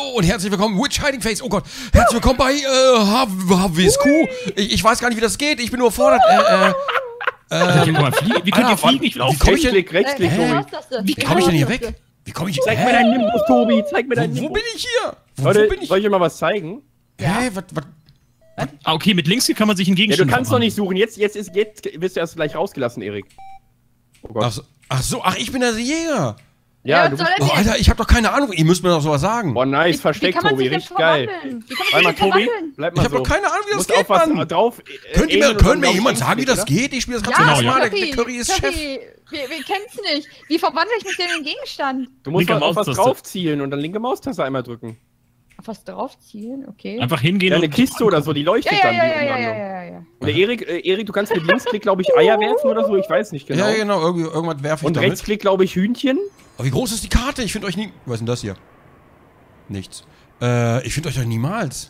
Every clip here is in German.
Hallo und herzlich willkommen, Witch Hiding Face. Oh Gott, herzlich willkommen bei HWSQ. Ich weiß gar nicht, wie das geht. Ich bin nur überfordert. Wie könnt ihr fliegen? Ich will auch Rechtsklick, Tobi. Wie komme ich denn hier weg? Wie komme ich? Zeig mir deinen Nimbus, Tobi. Zeig mir deinen Nimbus. Wo bin ich hier? Leute, wo bin ich? soll ich euch mal was zeigen? Hä? Was? Ah, okay, mit links kann man sich einen Ja, Gegenstand du kannst doch machen. nicht suchen. Jetzt wirst du erst gleich rausgelassen, Erik. Oh Gott. Ach, ich bin der Jäger. Ja, Ja, du was bist... soll Oh, Alter, ich hab doch keine Ahnung. Ihr müsst mir doch sowas sagen. Oh, nice, versteckt, Tobi. Richtig geil. Warte mal, Tobi. Bleib Ich mal hab so. doch keine Ahnung, wie Du das musst geht, auf was Mann. drauf... Können mir jemand sagen, wie das geht? Ich spiele das gerade Ja, zum ersten Mal. Curry, Der Curry ist Chef. wir kennen's nicht. Wie verwandle ich mich denn in den Gegenstand? Du musst Linke auf was Maustaste. drauf zielen und dann linke Maustaste einmal drücken. Auf was draufziehen? Okay. Einfach hingehen Ja, eine und... Kiste oder so, die leuchtet dann. Ja. Und der Erik, du kannst mit Linksklick, glaube ich, Eier werfen oder so. Ich weiß nicht genau. Ja, genau. Irgendwas werfe ich Und damit. Rechtsklick, glaube ich, Hühnchen. Aber wie groß ist die Karte? Ich finde euch nie... Was ist denn das hier? Nichts. Ich finde euch doch niemals.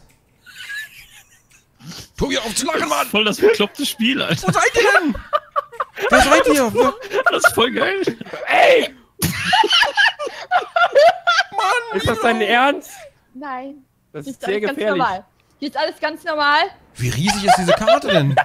Tobi, auf zu lachen, Mann! Voll das bekloppte Spiel, Alter. Wo seid ihr denn? Wer seid ihr? Das ist voll geil. Ey! Mann! Ist das dein Ernst? Nein. Das Hier ist sehr alles ganz gefährlich. normal. Hier ist alles ganz normal. Wie riesig ist diese Karte denn?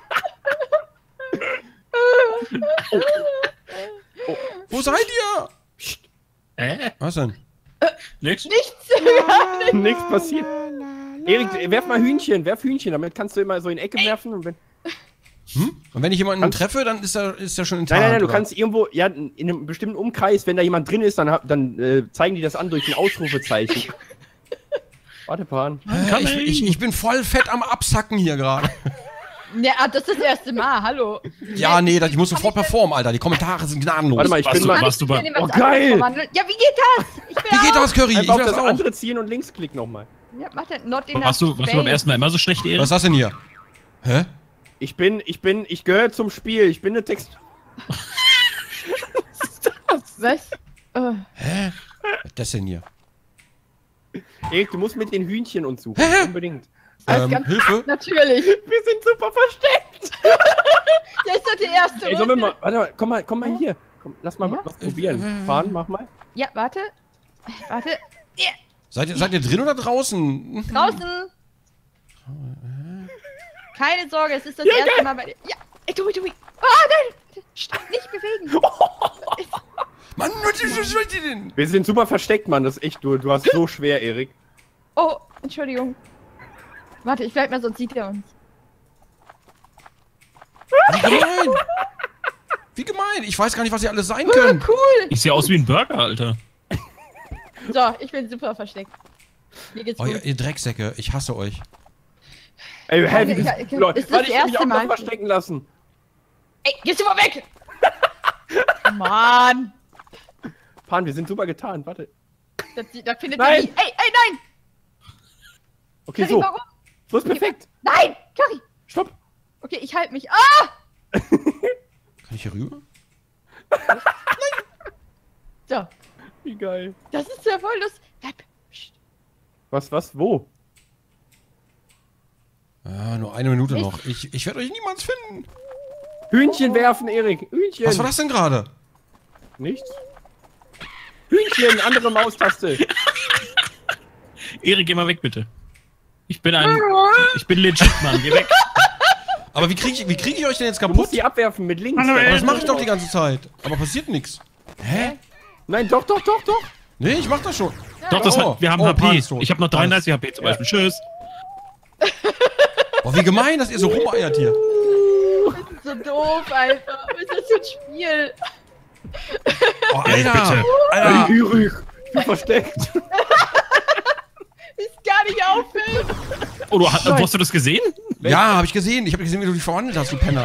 Wo seid ihr? Was denn? Nix? Nichts. Nichts passiert. Erik, werf mal Hühnchen, damit kannst du immer so in die Ecke werfen. Und wenn... Und wenn ich jemanden treffe, dann ist er schon in Tarn, Nein, du oder? kannst irgendwo, ja, in einem bestimmten Umkreis, wenn da jemand drin ist, dann zeigen die das an durch ein Ausrufezeichen. Warte, Pan. Ich bin voll fett am Absacken hier gerade. Ja, das ist das erste Mal. Hallo. Ja, nee, ich muss sofort performen, Alter. Die Kommentare sind gnadenlos. Warte mal, ich bin mal... Warst du bei... Oh, geil! Ja, wie geht das? Ich bin Wie geht auch. das, Curry? Ich Einfach will auf das das auch. andere ziehen und Linksklick nochmal. Ja, mach den not in Warst du beim ersten Mal immer so schlecht, Erik? Was ist das denn hier? Hä? Ich gehöre zum Spiel, ich bin eine Text... Was? Hä? Was ist das denn hier? Erik, du musst mit den Hühnchen uns suchen, Hä? unbedingt. Hilfe? Natürlich. Wir sind super versteckt! Der ist doch die erste Ey, sollen wir Runde. mal... Warte mal, komm mal hier. Komm, lass mal Ja? was probieren. Fahren, mach mal. Ja, warte. Warte. Ja, Seid ihr drin oder draußen? draußen. Keine Sorge, es ist das erste Mal bei dir. Ja, ey, Tobi. Ah, nein. Nicht bewegen. Mann, was wollt ihr denn? Wir sind super versteckt, Mann. Das ist echt, du hast so schwer, Erik. Oh, Entschuldigung. Warte, ich bleib mal, sonst sieht er uns. Wie gemein! Wie gemein! Ich weiß gar nicht, was ihr alles sein könnt. Cool. Ich sehe aus wie ein Burger, Alter. So, ich bin super versteckt. Mir geht's Oh, gut. ihr Drecksäcke, ich hasse euch. Ey, hä, Ja, Leute, ist das warte, das ich will mich erste auch noch Mal? verstecken lassen. Ey, gehst du mal weg! Mann! Pan, wir sind super getarnt, warte. Da findet Nein! er die. Ey, nein! Okay, Curry, so. warum? So ist perfekt. Nein! Curry! Stopp. Okay, ich halte mich. Ah! Kann ich hier rüber? So, Wie geil. das ist ja voll lustig. Bleib. Psst. Was, wo? Ah, nur eine Minute noch. Ich werde euch niemals finden. Hühnchen werfen, Erik. Hühnchen. Was war das denn gerade? Nichts. Hühnchen, andere Maustaste. Erik, geh mal weg, bitte. Ich bin legit, Mann. Geh weg. Aber wie krieg ich euch denn jetzt Du kaputt? musst die abwerfen mit links. Hallo, Aber das mache ich doch die ganze Zeit. Aber passiert nichts. Hä? Nein, doch. Nee, ich mach das schon. Doch, das Oh. hat, wir haben Oh, Pan HP. ist tot. Ich habe noch 33 HP zum Beispiel. Tschüss. Boah, wie gemein, dass ihr so rumeiert hier. So doof, Alter. Was ist das für ein Spiel? Oh, Alter. bitte. Alter. Erik, ich bin versteckt. Ist gar nicht auffällt. Oh, hast du das gesehen? Ja, habe ich gesehen. Ich habe gesehen, wie du dich verwandelt hast, du Penner.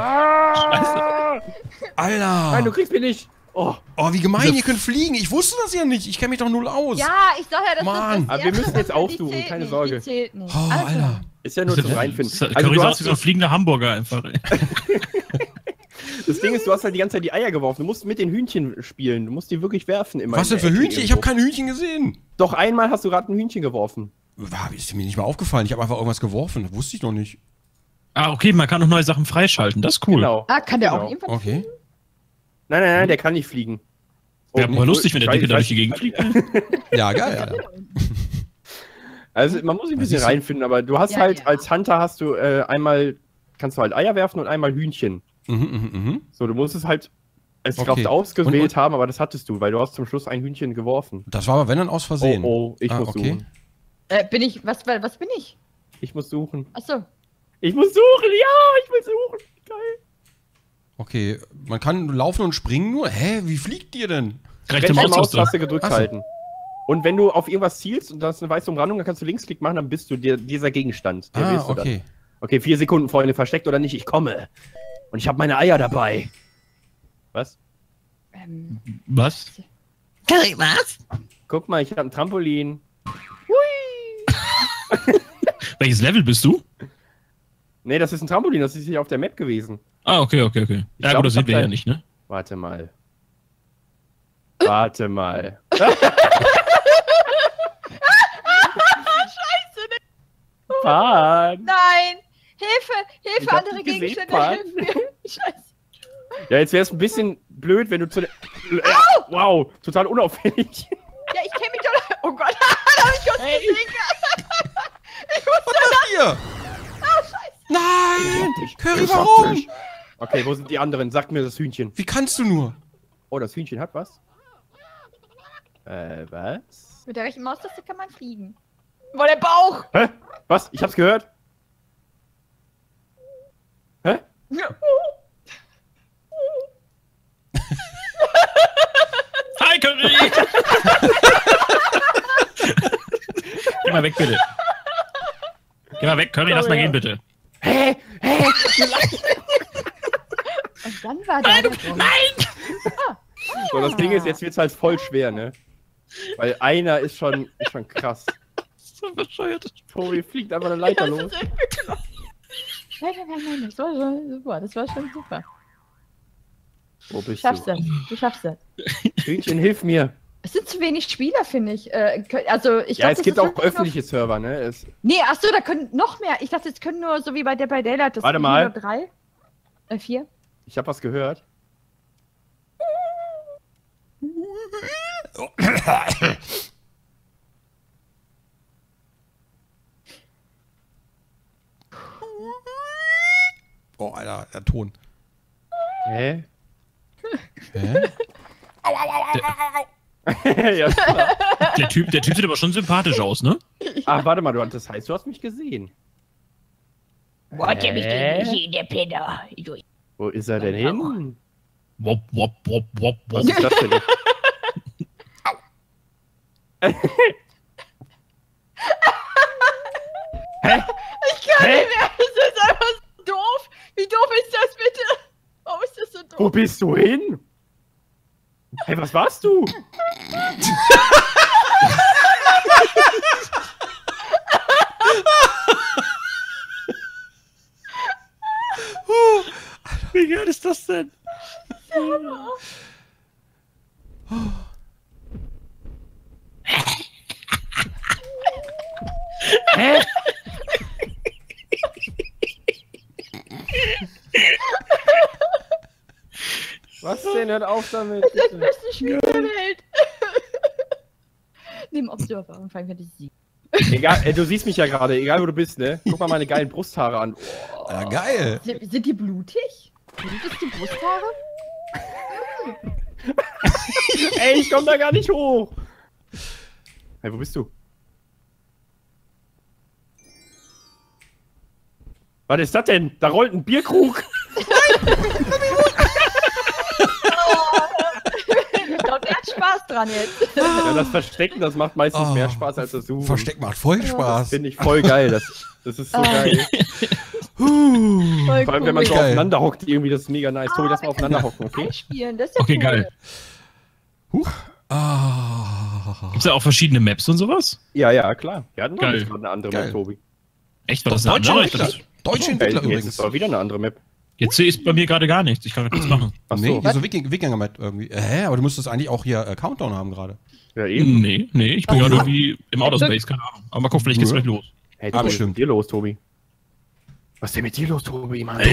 Alter. Nein, du kriegst mich nicht. Oh, Oh, wie gemein, ihr könnt fliegen. Ich wusste das ja nicht. Ich kenne mich doch null aus. Ja, ich sag ja, das Mann. ist das Aber wir müssen jetzt erste. aufsuchen, Die zählt keine nicht, Sorge. Die zählt nicht. Oh, Also, Alter. ist ja nur zum Reinfinden. Also Curry du sah aus hast, wie so ein fliegender Hamburger einfach, ey. das Ding ist, du hast halt die ganze Zeit die Eier geworfen. Du musst mit den Hühnchen spielen. Du musst die wirklich werfen immer. Was denn in der für Ecke Hühnchen? Ich habe irgendwo. kein Hühnchen gesehen. Doch einmal hast du gerade ein Hühnchen geworfen. Ist mir nicht mal aufgefallen. Ich habe einfach irgendwas geworfen. Das wusste ich noch nicht. Ah, okay, man kann noch neue Sachen freischalten. Das ist cool. Genau. Ah, kann der Genau. auch irgendwann Okay. Nein, der kann nicht fliegen. Wäre nee, aber lustig, wenn der ich Dicke da weiß- durch die Gegend fliegt. Ja, geil. Ja. Also man muss sich ein bisschen reinfinden, aber du hast halt, als Hunter hast du einmal, kannst du halt Eier werfen und einmal Hühnchen. So, du musst es halt als Kraft ausgewählt haben, aber das hattest du, weil du hast zum Schluss ein Hühnchen geworfen. Das war aber wenn dann aus Versehen. Oh, ich muss suchen. Bin ich, was bin ich? Ich muss suchen. Achso. Ich muss suchen, ja, ich will suchen. Geil. Okay, man kann laufen und springen nur? Hä, wie fliegt ihr denn? Rechte Maustaste gedrückt Achso. halten. Und wenn du auf irgendwas zielst und da ist eine weiße Umrandung, dann kannst du Linksklick machen, dann bist du dieser Gegenstand. Der willst du dann. Okay. Okay, 4 Sekunden, Freunde, versteckt oder nicht, ich komme. Und ich habe meine Eier dabei. Was? Was? Was? Guck mal, ich habe ein Trampolin. Welches Level bist du? Nee, das ist ein Trampolin, das ist hier auf der Map gewesen. Ah, okay. Ja, glaub, gut, das ich hab sehen wir da- ja nicht, ne? Warte mal. Warte mal. Scheiße, ne? Pan. Nein! Hilfe! Ich Hilfe, hab andere dich gesehen, Gegenstände, Pan. hilf mir! Scheiße. Ja, jetzt wäre es ein bisschen blöd, wenn du zu der... Wow, total unauffällig. Ja, ich kenne mich doch. Oh Gott, da hab ich kurz gesehen. Ich muss Hier! Oh, Scheiße. Nein! Curry, Ich warum? hab dich. Okay, wo sind die anderen? Sag mir das Hühnchen. Wie kannst du nur? Oh, das Hühnchen hat was? Was? Mit der rechten Maustaste kann man fliegen. Wo der Bauch! Hä? Was? Ich hab's gehört. Hä? Hi, Curry! Geh mal weg, bitte. Geh mal weg, Curry, lass mal gehen, bitte. Hä? Hä? Und dann war der. Nein! So, das Ding ist, jetzt wird's halt voll schwer, ne? Weil einer ist schon krass. So bescheuert. Tobi fliegt einfach eine Leiter los. Nein, das war schon super. Das war schon super. Wo Du bist schaffst du? das. Du schaffst das. Hühnchen, hilf mir. Es sind zu wenig Spieler, finde ich. Also, ich Ja, glaub, es das gibt ist auch wirklich öffentliche Server, ne? Es, Noch... Nee, achso, da können noch mehr. Ich dachte, jetzt können nur, so wie bei Dead by Daylight, das Warte sind mal. nur 3. 4. ich hab was gehört. Oh, Alter, der Ton. Hä? Hä? Ja, klar. Der Typ sieht aber schon sympathisch aus, ne? Ach, warte mal, das heißt, du hast mich gesehen. Warte mich denn nicht, der Penner. Wo ist er denn hin? Wop, wop, wop, wop, Was wop. ist das denn? Hä? Ich kann Hä? nicht mehr. Das ist einfach so doof. Wie doof ist das bitte? Warum ist das so doof? Wo bist du hin? Hey, was warst du? Wie geil ist das denn? Hä? Was denn? Hört auf damit. Das bitte. beste Spiel der Welt. Neben Observer und Final Fantasy. Egal, du siehst mich ja gerade, egal wo du bist, ne? Guck mal meine geilen Brusthaare an. Ja, geil. Sind die blutig? Blutest die Brusthaare? Ey, ich komm da gar nicht hoch. Hey, wo bist du? Was ist das denn? Da rollt ein Bierkrug. Ich glaube, der hat Spaß dran jetzt. Ja, das Verstecken, das macht meistens Oh, mehr Spaß als das Suchen. Versteck macht voll Das Spaß. finde ich voll geil. Das ist so geil. Voll Vor allem, wenn man so Geil. aufeinander hockt, irgendwie, das ist mega nice. Tobi, lass mal aufeinander hocken, okay? Spielen, das ist ja Okay, cool. geil. Huch. Ah. Gibt's da auch verschiedene Maps und sowas? Ja, ja, klar. Wir hatten Geil. jetzt gerade eine andere Geil. Map, Tobi. Echt? Was ist Deutsche das? Entwickler. Deutsche Entwickler Jetzt übrigens. ist doch wieder eine andere Map. Jetzt ist bei mir gerade gar nichts. Ich kann nichts machen. Achso. Nee, hier so Wikinger-Map irgendwie. Hä? Aber du müsstest eigentlich auch hier Countdown haben gerade. Ja, eben. Nee, ich bin gerade irgendwie im Outer Space, keine Ahnung. Aber mal gucken, vielleicht geht's gleich los. Hey, Ah, Tobi, was ist bestimmt. mit dir los, Tobi? Was ist denn mit dir los, Tobi? Mann?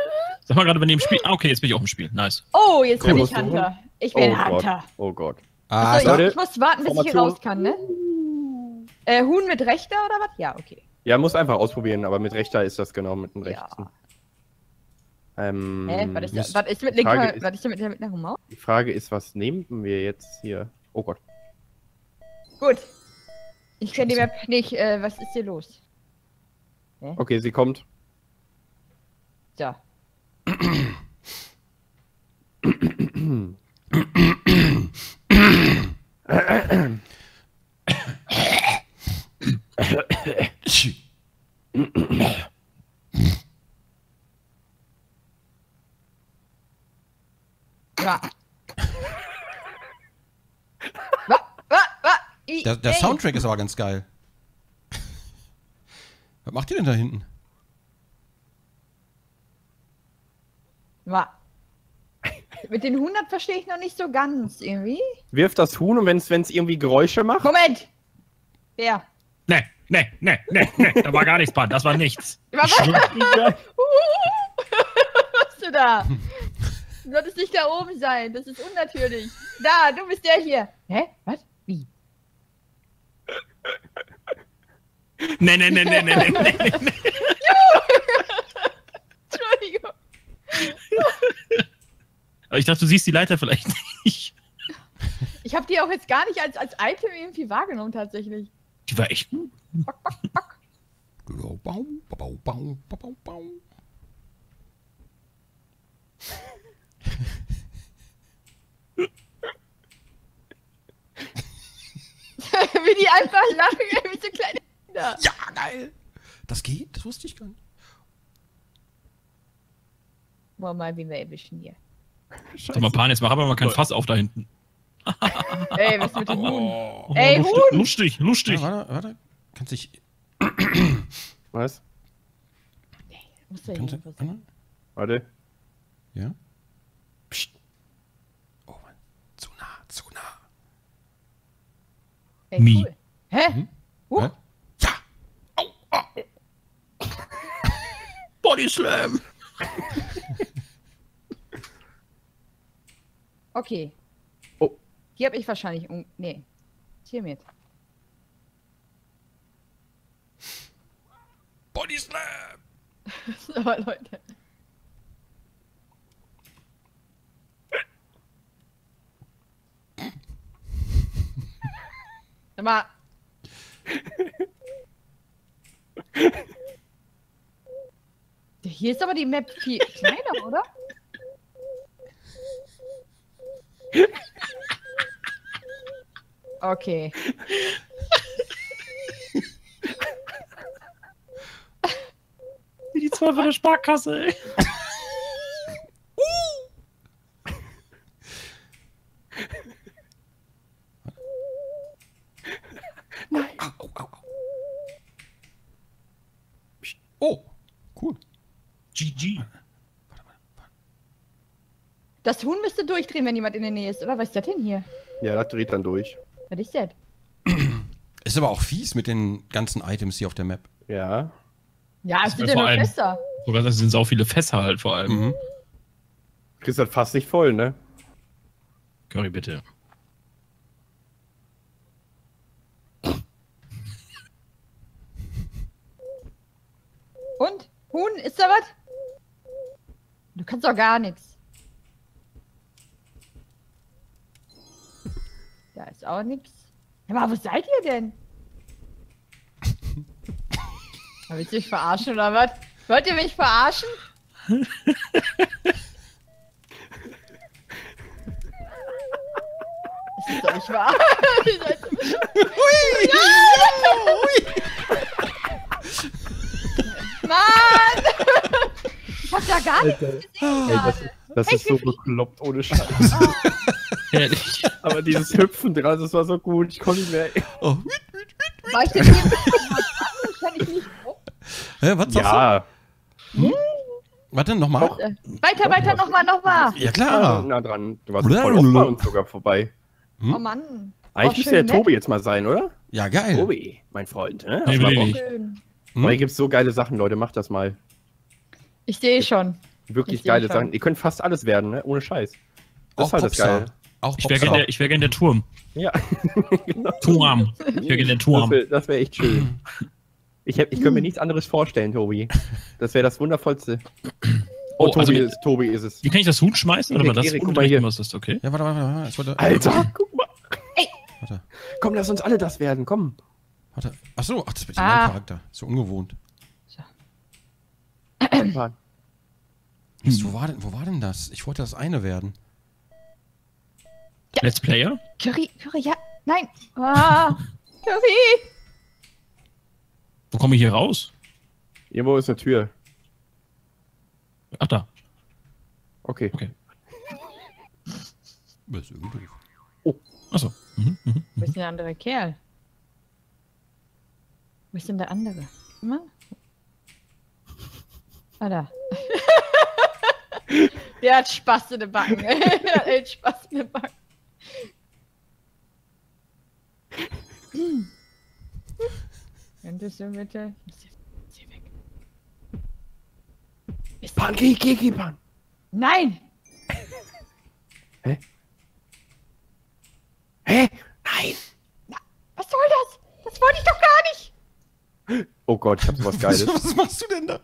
Sag mal gerade, wenn ihr im Spiel. Ah, okay, jetzt bin ich auch im Spiel. Nice. Oh, jetzt bin Cool. ich Hunter. Ich bin Oh Gott. Hunter. Oh Gott. Ah, Achso, Leute, ich muss warten, bis ich hier Formation. raus kann, ne? Huhn mit rechter oder was? Ja, okay. Ja, muss einfach ausprobieren, aber mit rechter ist das genau, mit dem rechten. Was ist, Mist. was ist mit Die Frage linker, ist- was ist denn mit der mittleren Maus? Die Frage ist, was nehmen wir jetzt hier? Oh Gott. Gut. Ich kenne die Map nicht. Was ist hier los? Okay, sie kommt. So. Ja. Der Soundtrack ist aber ganz geil. Was macht ihr denn da hinten? Mit den 100 verstehe ich noch nicht so ganz irgendwie. Wirf das Huhn und wenn es irgendwie Geräusche macht. Moment! Wer? Ne, da war gar nichts, Band, das war nichts. Was machst du da? Du solltest nicht da oben sein, das ist unnatürlich. Da, du bist der hier. Hä? Was? Wie? Ne. Entschuldigung. Aber ich dachte, du siehst die Leiter vielleicht nicht. Ich habe die auch jetzt gar nicht als Item irgendwie wahrgenommen, tatsächlich. Die war echt gut. Wie die einfach lachen, wie so kleine Kinder. Ja, geil. Das geht? Das wusste ich gar nicht. Wollen wir mal wie wir erwischen hier. Sag mal, Pan, jetzt mach aber mal kein Fass auf da hinten. Ey, was mit dem Huhn? Oh, Ey, lustig, Huhn! lustig. Ja, warte. Kannst dich... Was? Muss da Kannst irgendwas du... sein. Warte. Ja? Psst. Oh Mann. Zu nah, zu nah. Ey, Mi. cool. Hä? Hä? Ja! Au! Ah. Body Slam. Okay. Oh. Hier habe ich wahrscheinlich... Nee. Hiermit. Body Slam! So, Leute. Sag mal. Hier ist aber die Map viel kleiner, oder? Okay. Wie die 2 von der Sparkasse, ey. Nein. Au, au, au. Psst. Oh, cool. GG. Das Huhn müsste durchdrehen, wenn jemand in der Nähe ist, oder? Was ist das denn hier? Ja, das dreht dann durch. Was ist das? Ist aber auch fies mit den ganzen Items hier auf der Map. Ja. Ja, es Das sind wär ja vor nur allem- Fässer. Sogar das sind so viele Fässer halt vor allem. Mhm. Kriegst das fast nicht voll, ne? Curry, bitte. Und? Huhn, ist da was? Du kannst doch gar nichts. Da ist auch nichts. Aber wo seid ihr denn? Willst du mich verarschen oder was? Wollt ihr mich verarschen? Das ist doch nicht wahr. Ihr seid so bescheuert. Mann! Ich hab da gar nichts gesehen gerade. Das ist so bekloppt, ohne Scheiß. Ehrlich. Aber dieses Hüpfen dran, das war so gut. Ich konnte nicht mehr. Oh. War ich denn hier? Kann ich nicht. Oh. Hä, was sagst Ja. du? Warte, nochmal. Weiter, nochmal. Ja, klar. Na dran. Du warst voll oft bei uns sogar vorbei. Hm? Oh Mann. Eigentlich müsste der Tobi jetzt mal sein, oder? Ja, geil. Tobi, mein Freund. Ne? Nee, Hast du will mal ich Bock? nicht. Schön. Hm? Aber hier gibt's so geile Sachen, Leute. Macht das mal. Ich sehe schon. Wirklich Ich seh geile schon. Sachen. Ihr könnt fast alles werden, ne? Ohne Scheiß. Das Auch ist halt das Popstar. Geile. Auch Ich wäre gern der Turm. Ja. Genau. Turm. Ich wäre gern der Turm. Das wär echt schön. Ich könnte mir nichts anderes vorstellen, Tobi. Das wäre das Wundervollste. Oh, Tobi ist es. Wie kann ich das Huhn schmeißen? Oder war das Erik, guck mal hier. was ist? Okay. Ja, warte. Ich wollte, Alter, guck mal. Ey. Warte. Komm, lass uns alle das werden, komm. Warte. Achso, das bin mein Charakter. So ungewohnt. Wo war denn das? Ich wollte das eine werden. Let's Player? Curry, ja. Nein. Ah, Curry. Wo komme ich hier raus? Irgendwo ist eine Tür. Ach, da. Okay. Das ist irgendwie doof. Oh. Achso. Wo ist denn der andere Kerl? Wo ist denn der andere? Immer? Ah, da. Der hat Spaß in den Backen. Der hat echt Spaß in den Backen. Könntest du bitte... Ist hier weg. Pan, geh, Pan. Nein! Hä? Nein! Was soll das? Das wollte ich doch gar nicht! Oh Gott, ich hab sowas Geiles. Was machst du denn da?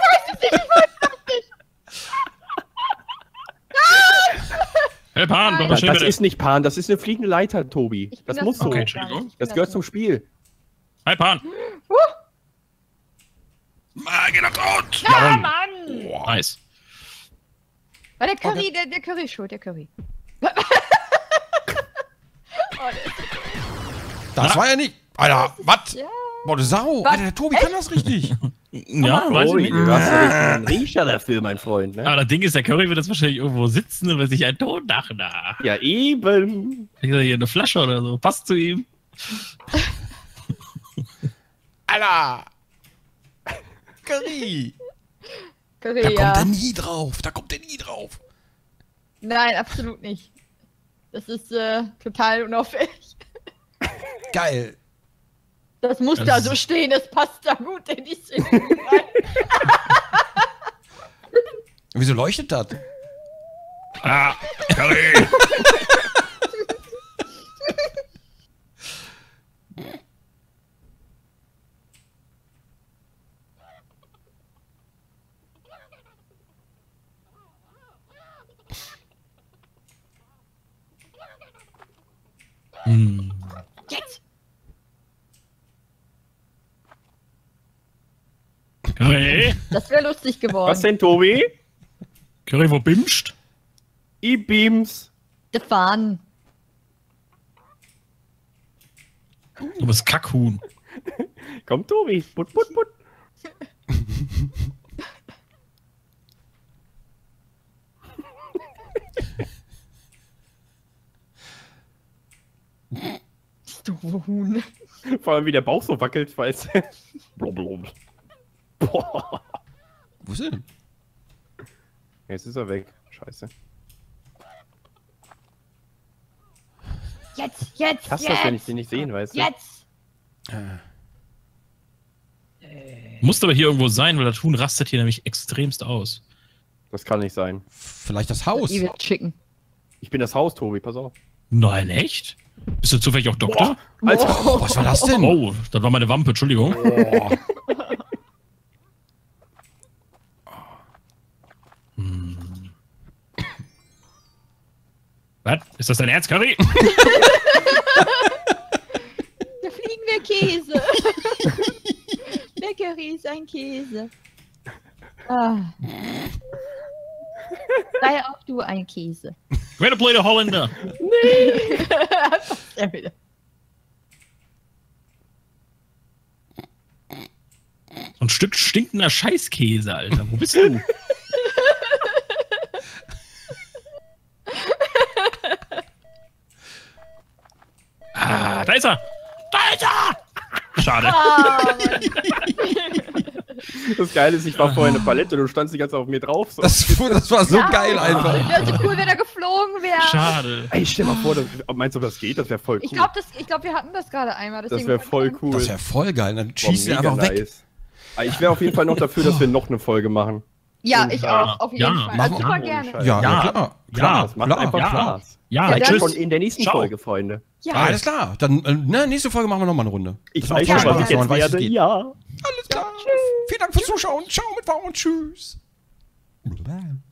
Hey, Pan, doch mal schön Das bitte. ist nicht Pan, das ist eine fliegende Leiter, Tobi. Ich bin Das muss so. Okay, gar Entschuldigung. nicht. Ich bin Das gehört zum Spiel. Hi, Pan. Geh doch tot! Ah, Mann! Nice. War der Curry, der Curry ist schuld, der Curry. Das war ja nicht... Alter, was? Ja. Boah, du Sau. Alter, der Tobi kann das richtig. Ja, weiß ich nicht. Du hast ja einen Riecher dafür, mein Freund, ne? Aber das Ding ist, der Curry wird jetzt wahrscheinlich irgendwo sitzen und will sich einen Ton lachen. Da. Ja, eben. Kriegt er hier eine Flasche oder so. Passt zu ihm. Alter! Curry! Curry, Da ja. kommt er nie drauf. Nein, absolut nicht. Das ist total unauffällig. Geil. Das muss Das da ist- so stehen, das passt da gut in die Szene rein. Wieso leuchtet das? Ah, Curry. Jetzt! Curry? Das wäre lustig geworden. Was denn, Tobi? Curry, wo bimscht? E-Beams. Stefan. Du bist Kackhuhn. Komm, Tobi. Put. Du Huhn. Vor allem, wie der Bauch so wackelt, weißt du. Blub. Boah. Wo ist er denn? Jetzt ist er weg. Scheiße. Jetzt! Ich hasse das, wenn ich den nicht sehen, weißt du. Jetzt! Muss aber hier irgendwo sein, weil das Huhn rastet hier nämlich extremst aus. Das kann nicht sein. Vielleicht das Haus. Ich will schicken. Ich bin das Haus, Tobi, pass auf. Nein, echt? Bist du zufällig auch Doktor? Alter. Was war das denn? Oh, das war meine Wampe, Entschuldigung. Boah. Was? Ist das dein Ernst, Curry? Der fliegende Käse. Der Curry ist ein Käse. Ah. Sei auch du ein Käse. Way to play the Holländer. Ja, wieder. So ein Stück stinkender Scheißkäse, Alter. Wo bist du? Ah, da ist er! Da ist er! Schade. Ah, Das Geile ist, ich war vorher eine Palette, du standst die ganze Zeit auf mir drauf. So. Das war so geil einfach. wäre so cool, wenn er geflogen wäre. Schade. Ey, stell mal vor, meinst du, das geht? Das wäre voll cool. Ich glaube, wir hatten das gerade einmal. das deswegen wäre wollte ich voll sagen, cool. Das wäre voll geil. Dann Boah, schießt er mega einfach weg. nice. Ich wäre auf jeden Fall noch dafür, dass wir noch eine Folge machen. Ja, Und, ich auch, auf jeden Fall. machen Super wir. gerne. Ja, Ja. klar. Ja, Das macht klar. einfach Ja. Spaß. Ja, Ja, Vielleicht das- schon in der nächsten Ciao. Folge, Freunde. Ja, Alles klar. Dann, nächste Folge machen wir nochmal eine Runde. Ich Das macht weiß voll schon, was Spaß, ich wenn man jetzt weiß, wie es werde. geht. Ja. Alles klar. Vielen Dank fürs Zuschauen. Ciao mit War und tschüss.